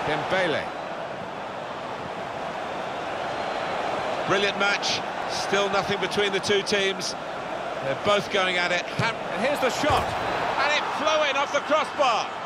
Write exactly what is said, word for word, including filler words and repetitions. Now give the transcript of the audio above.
Dembele. Brilliant match, still nothing between the two teams. They're both going at it. And here's the shot, and it flew in off the crossbar.